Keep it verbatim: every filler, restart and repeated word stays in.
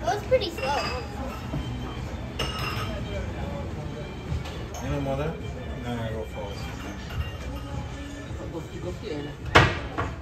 was pretty slow. Any mother? No, I go false. Go, go,